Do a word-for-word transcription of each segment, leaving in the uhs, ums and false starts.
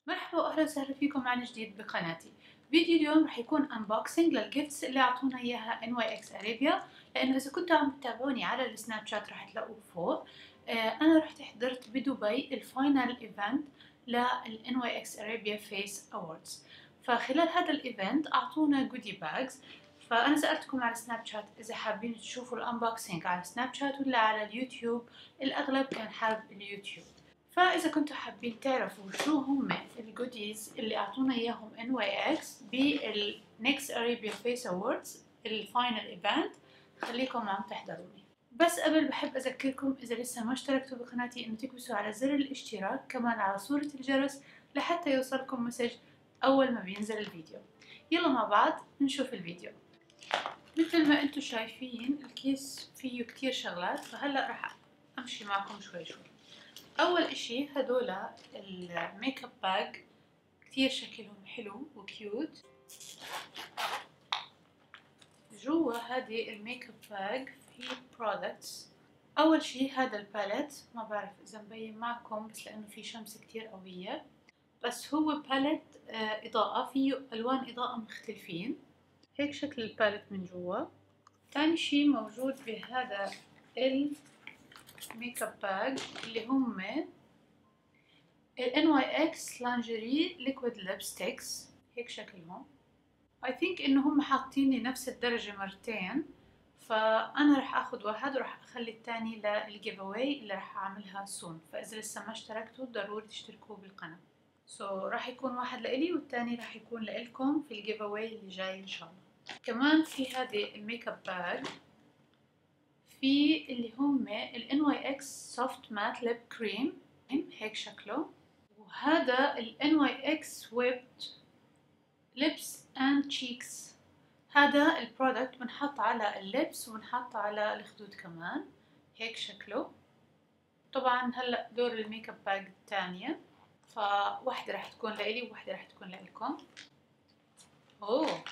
مرحبا واهلا وسهلا فيكم عن جديد بقناتي. فيديو اليوم رح يكون انبوكسنج للجيفتس اللي اعطونا اياها إن واي إكس أرابيا، لانه اذا كنتوا عم تتابعوني على السناب شات رح تلاقوه فوق. آه انا رحت حضرت بدبي الفاينل ايفنت لل إن واي إكس أرابيا فيس اووردز، فخلال هذا الايفنت اعطونا جودي باجز. فانا سالتكم على سناب شات اذا حابين تشوفوا الانبوكسنج على سناب شات ولا على اليوتيوب. الاغلب كان حابب اليوتيوب، فإذا كنتوا حابين تعرفوا شو هم الجوديز اللي أعطونا إياهم إن واي إكس بالنكست أرابيا فيس أووردز الفاينل إيفنت، خليكم عم تحضروني. بس قبل بحب أذكركم إذا لسه ما اشتركتوا بقناتي إنه تكبسوا على زر الاشتراك، كمان على صورة الجرس لحتى يوصلكم مسج أول ما بينزل الفيديو. يلا مع بعض نشوف الفيديو. مثل ما انتم شايفين الكيس فيه كتير شغلات، فهلأ رح أمشي معكم شوي شوي. اول اشي هدولا الميك اب باج، كتير شكلهم حلو وكيوت. جوا هذه الميك اب باج في برودكتس. اول شي هذا الباليت، ما بعرف اذا مبين معكم بس لانه في شمس كتير قوية، بس هو باليت آه اضاءة، فيه الوان اضاءة مختلفين. هيك شكل الباليت من جوا. تاني شي موجود بهذا الميك اب باج اللي هم ال إن واي إكس لانجري ليكويد ليبستيكس، هيك شكلهم. I think إنه هم حاطين لي نفس الدرجة مرتين، فأنا رح آخد واحد ورح أخلي التاني للجيف أواي اللي رح أعملها سون. فإذا لسه ما اشتركتوا ضروري تشتركوا بالقناة. سو so, رح يكون واحد لإلي والتاني رح يكون لإلكم في الجيف أواي اللي جاي إن شاء الله. كمان في هذه الميك اب باج في اللي هم ال إن واي إكس Soft Matte Lip Cream، هيك شكله. وهذا ال إن واي إكس Whipped Lips and Cheeks، هذا البرودكت بنحط على اللبس وبنحط على الخدود كمان، هيك شكله. طبعا هلا دور الميك اب باج الثانية، فواحدة رح تكون لإلي وواحدة رح تكون لإلكم. اوه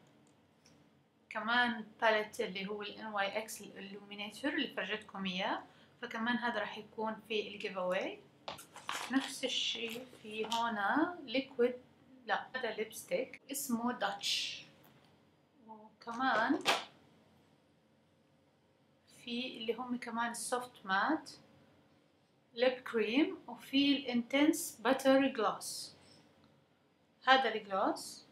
كمان باليت اللي هو ال إن واي إكس Illuminator اللي فرجتكم اياه، فكمان هذا رح يكون في الجيف اواي. نفس الشي في هنا ليكويد، لا هذا ليبستيك اسمه داتش. وكمان في اللي هم كمان السوفت مات ليب كريم، وفي الانتنس باتر جلوس، هذا الجلوس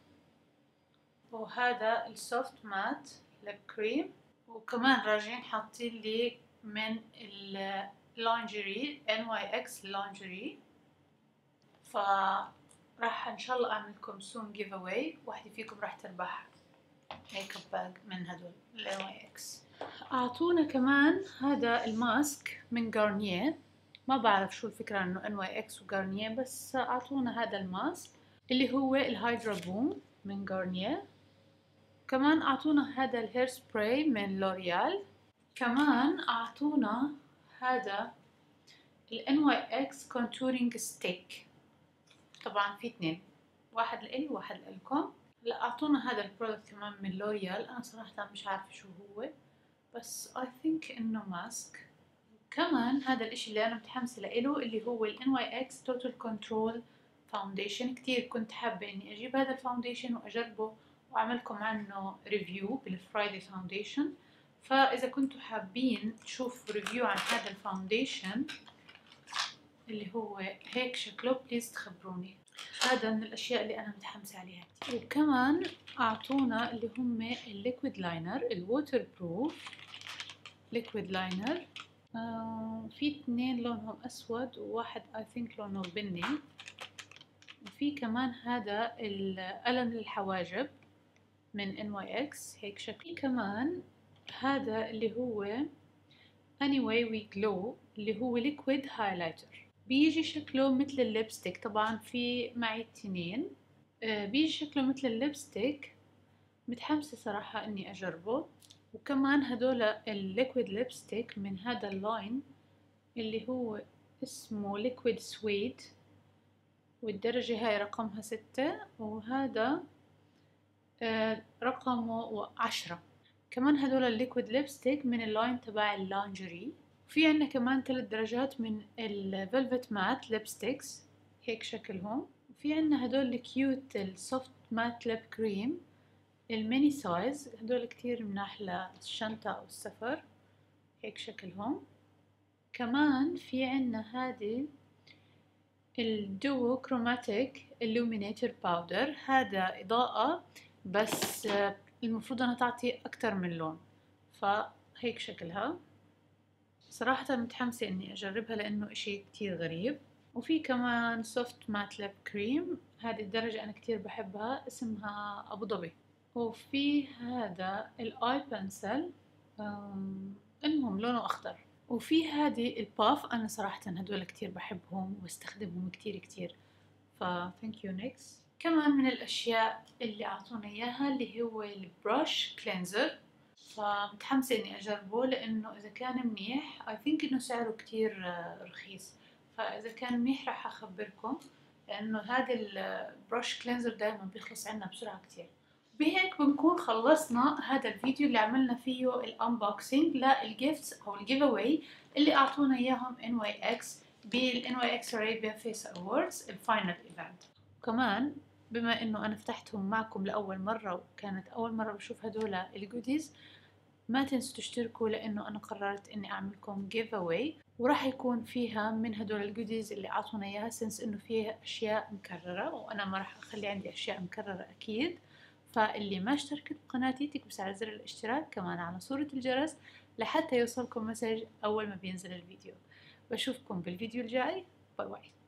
وهذا السوفت مات ليب كريم. وكمان راجعين حاطين لي من اللانجري إن واي إكس لانجري، فراح ان شاء الله اعمل لكم سون جيف اواي، واحدة فيكم راح تربح ميك اب باج من هدول ال إن واي إكس. اعطونا كمان هذا الماسك من غارنيه، ما بعرف شو الفكرة انه إن واي إكس وغارنيه، بس اعطونا هذا الماسك اللي هو الهايدرا بوم من غارنيه. كمان اعطونا هذا الهير سبراي من لوريال. كمان اعطونا هذا ال إن واي إكس كونتورينج ستيك، طبعا في اثنين، واحد لإلي وواحد لإلكم. لا اعطونا هذا البرودكت كمان من لوريال، انا صراحة مش عارفة شو هو بس I think انه ماسك. كمان هذا الاشي اللي انا متحمسة لإله اللي هو ال إن واي إكس Total Control Foundation. كتير كنت حابة اني اجيب هذا الفاونديشن واجربه واعملكم عنه ريفيو بالفرايدي فاونديشن. فاذا كنتوا حابين تشوفوا ريفيو عن هذا الفاونديشن اللي هو هيك شكله بليز تخبروني، هذا من الاشياء اللي انا متحمسة عليها. وكمان اعطونا اللي هم الليكويد لاينر الووتر بروف ليكويد لاينر. آه في اثنين لونهم اسود وواحد اي ثينك لونه بني. وفي كمان هذا القلم للحواجب من إن واي إكس، هيك شكل. كمان هذا اللي هو Anyway We Glow اللي هو ليكويد هايلايتر، بيجي شكله مثل الليبستيك. طبعا في معي التنين، آه بيجي شكله مثل الليبستيك، متحمسة صراحة اني اجربه. وكمان هدول الليكويد ليبستيك من هذا اللاين اللي هو اسمه ليكويد سويد، والدرجة هاي رقمها ستة وهذا آه رقمه عشرة. كمان هدول الليكويد ليبستيك من اللاين تبع اللانجري. في عنا كمان ثلاث درجات من الفلفت مات ليبستيكس، هيك شكلهم. في عنا هدول الكيوت السوفت مات ليب كريم الميني سايز، هدول كتير مناح للشنطة أو السفر، هيك شكلهم. كمان في عنا هادي الدو كروماتيك illuminator باودر، هذا إضاءة بس المفروض أنها تعطي أكتر من لون، فهيك شكلها. صراحة متحمسة إني أجربها لأنه إشي كتير غريب. وفي كمان سوفت مات ليب كريم، هذه الدرجة أنا كتير بحبها، اسمها أبو ظبي. وفي هذا الآي بنسل، المهم لونه أخضر. وفي هذه الباف، أنا صراحة هدول كتير بحبهم واستخدمهم كتير كتير، ف thank you next. كمان من الأشياء اللي أعطونا إياها اللي هو البروش كلينزر، فمتحمسة إني أجربه لأنه إذا كان منيح I think إنه سعره كتير رخيص، فإذا كان منيح راح أخبركم، لأنه هذا البروش كلينزر دايما بيخلص عنا بسرعة كتير. بهيك بنكون خلصنا هذا الفيديو اللي عملنا فيه الانبوكسينج للجيفتس او الجيف اواي اللي اعطونا اياهم إن واي إكس بال إن واي إكس Arabia Face Awards الفاينل ايفنت. كمان بما انه انا فتحتهم معكم لاول مرة وكانت اول مرة بشوف هدول الجوديز، ما تنسوا تشتركوا لانه انا قررت اني اعملكم جيف اواي وراح يكون فيها من هدول الجوديز اللي اعطونا اياها، سنس انه فيها اشياء مكررة وانا ما راح اخلي عندي اشياء مكررة اكيد. فاللي ما اشتركت بقناتي تكبس على زر الاشتراك، كمان على صورة الجرس لحتى يوصلكم مسج أول ما بينزل الفيديو. بشوفكم بالفيديو الجاي، باي باي.